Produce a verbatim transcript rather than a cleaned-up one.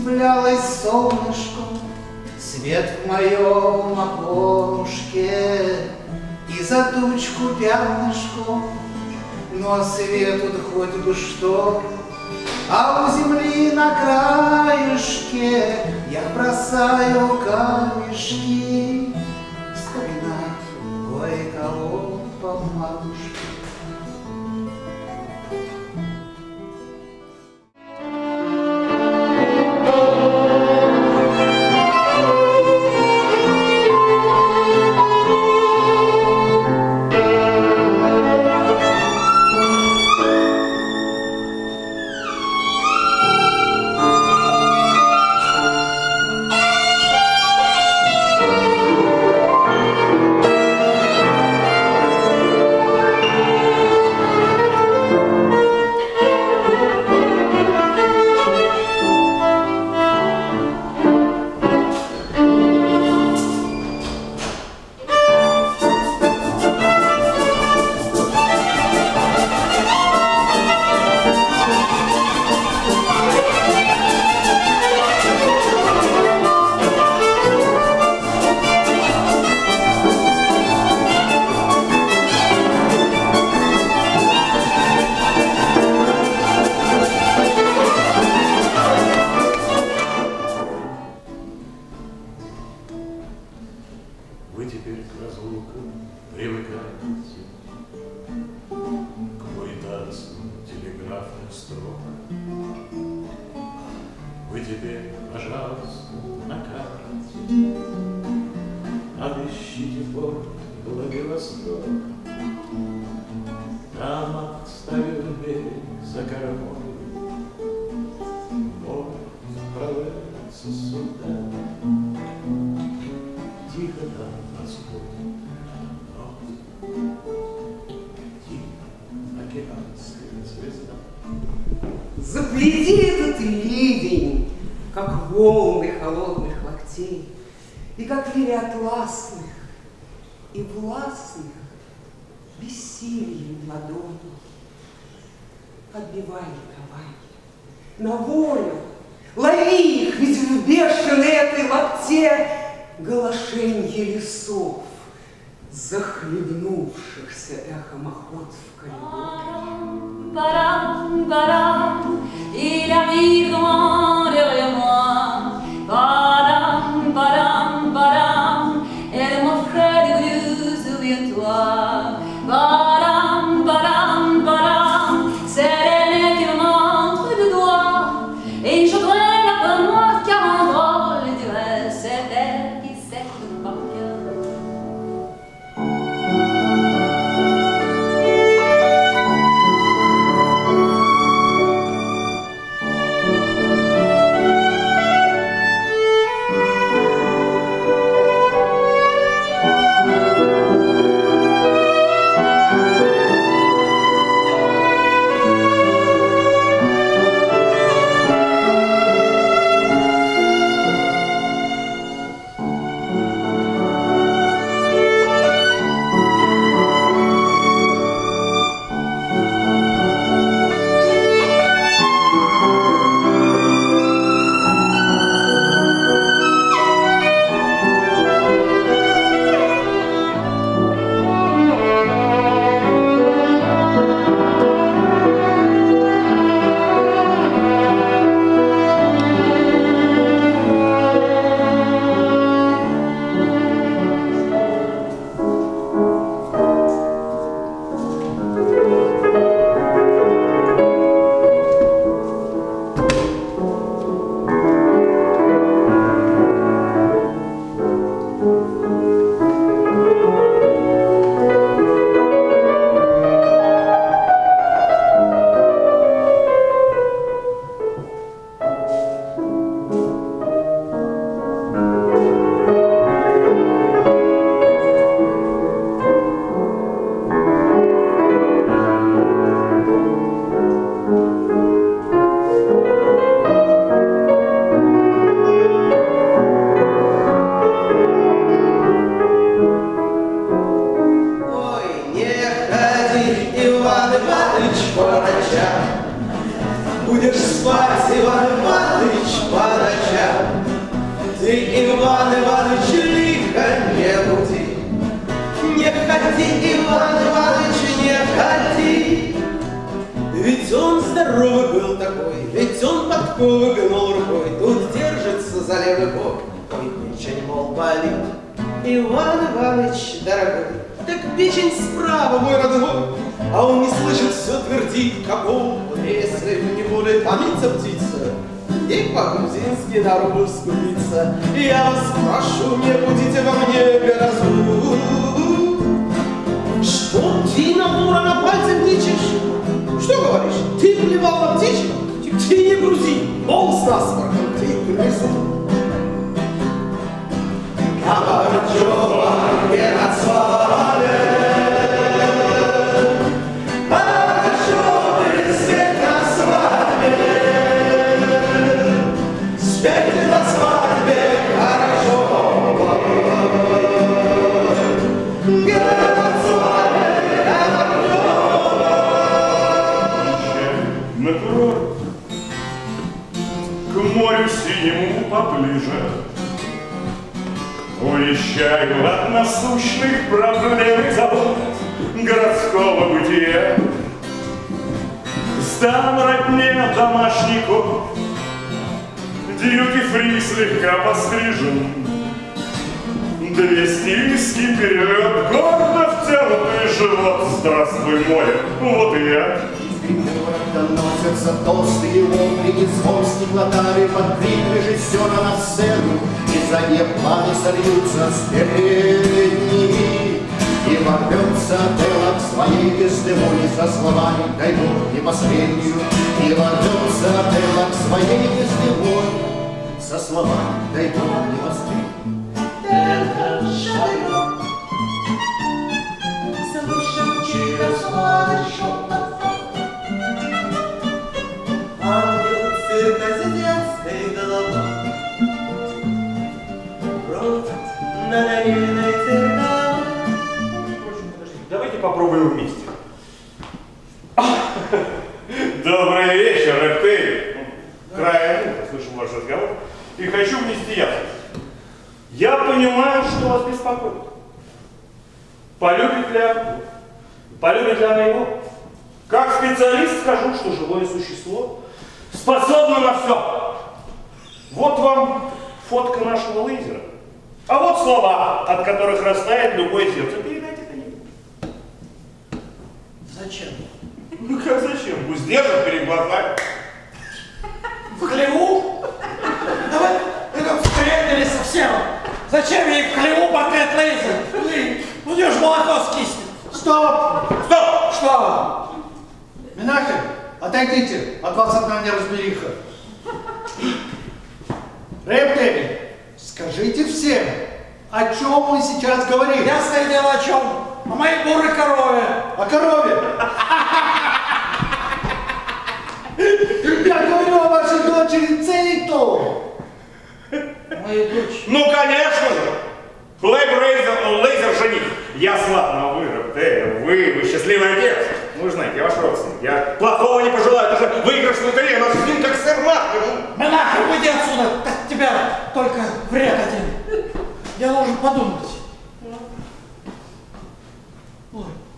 Цеплялось солнышко, свет в моем окошке, и за тучку пятнышко, но свету хоть бы что. А у земли на краешке я бросаю камешки, вспоминать кое-кого по матушке. Вы теперь к разлукам привыкаете, к муитации телеграфных строк. Вы теперь, пожалуйста, на карте отыщите порт Владивосток. Там отставил берег за кормой, море отправляется сюда. Тихо там восходит ночь, тихо океанская звезда. Заплети этот ливень, как волны холодных локтей, и как лилии атласных и властных бессильем ладони. Отбивай ликование на волю, лови их, ведь в бешеной этой локте голошенье лесов, захлебнувшихся эхом охот в коридоре. Барам, барам, il arrive devant derrière moi. Badam, badam, badam, elle m'offrait des blues, souviens-toi. Badam, badam, badam, c'est l'aîné qui me montre du doigt. Et je traîne après moi car un drôle dirait c'est elle qui sait tout par cœur. здоровый был такой, ведь он подковы гнул рукой, тут держится за левый бок. Ой, печень, мол, болит, Иван Иванович, дорогой, так печень справа, мой родной. А он не слышит, все твердит, каков, если не будет томиться птица, и по-грузински на рубль скупиться. И я вас прошу, не будите во мне грозу. Что ты на ворона пальцем тычешь? Что говоришь? Ты плевал на птичек? Ты не грузи, пол с насморком, ты грызу. Кабачова, где на свале, хорошо ты свет на свадьбе, спеть на свадьбе хорошо. Где на свадьбе хорошо. На курорт, к морю синему поближе, уезжаю от насущных проблем и забот городского бытия. Сдам родне домашний кот, дьюти-фри слегка пострижен, двести виски вперед, гордо втянутый живот. Здравствуй, море, вот и я. Доносятся толстые вопли и звон стеклотары под крик режиссера на сцену, и задние планы сольются с передними, и ворвется Отелло к своей Дездемоне со словами «Дай Бог не последнюю», и ворвется Отелло к своей Дездемоне со словами «Дай Бог не последнюю». Слышим через воды шепот, ангел цирка с детской головой бродит на наивной цирковой. Давайте попробуем вместе. Добрый вечер, Рептилий. Краем уха слышу ваш разговор и хочу внести ясность. Я понимаю, что вас беспокоит. Полюбит ли она? Полюбит ли она его? Как специалист скажу, что живое существо способно на все. Вот вам фотка нашего лазера. А вот слова, от которых растает любое сердце. Передайте это ей. Зачем? Ну как зачем? Пусть держит перед глазами. В хлеву? Да вы, вы встретили совсем. Зачем ей в хлеву портрет лазер? У нее же молоко скиснет. Стоп! Стоп! Что? Менахем, отойдите, от вас одна неразбериха. Рептилий, скажите всем, о чем мы сейчас говорим? Ясное дело, о чем? О моей бурой корове. О корове? Я говорю о вашей дочери Цейту. Моей дочери. Ну, конечно же! Флэп Рейзер, лазер жених. Я слаб, но вы, Рептилий, вы, вы счастливый отец. Вы знаете, я ваш родственник. Я плохого не пожелаю. Это же выигрыш в лотерее. Наш сын как сэр Мартин. Монахи, уйди отсюда. Так тебя только вред один. Я должен подумать. Ой.